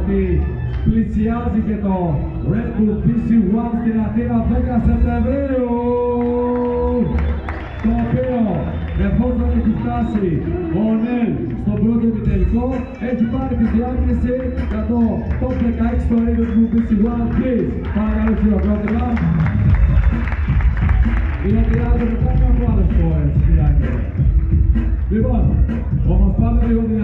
ότι πλησιάζει και το Red Bull PC1 στην Αθήνα 10 Σεπτεμβρίου, το οποίο εφόσον έχει φτάσει ο Onel στον πρώτο επιτελικό, έχει πάρει τη διάκριση για το top 16 στο Red Bull PC1. Please, παρακαλώ χειροκρότημα. Χειροκροτάζομαι πάνω από άλλες φορές, χειράκια. Λοιπόν, όμως πάμε λίγο δυνατά.